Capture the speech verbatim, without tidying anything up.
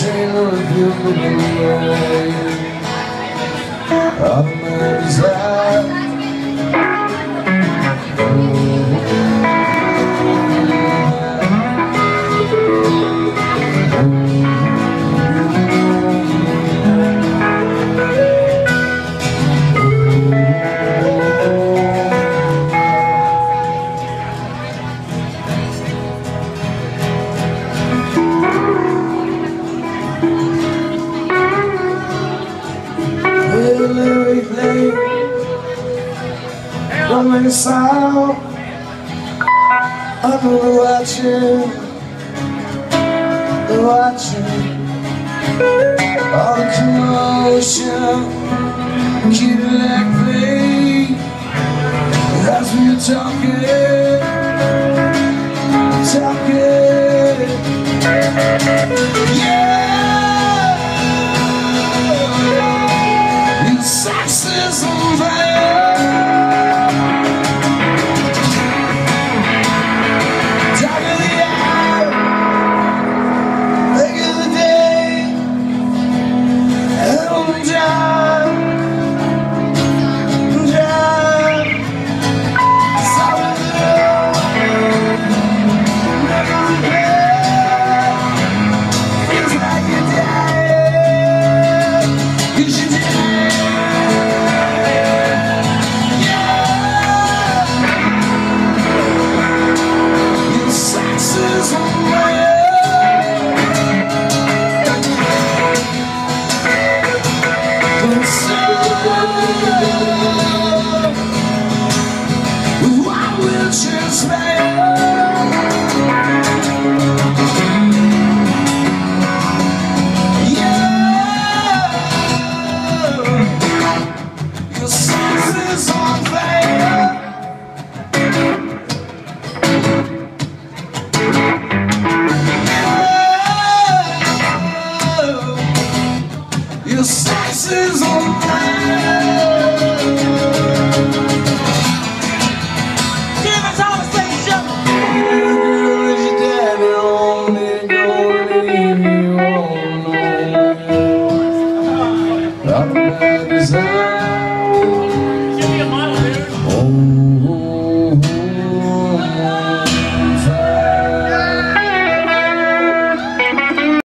chain of you away. All my desire. Don't make a sound. I'm watching, watching all the commotion. Keep it like play. That's when you're talking, talking. Yeah, your sex is on fire. Your sex is on fire. Give us all a station. Girl, is your daddy on me? Gonna leave you alone. I'm a bad design.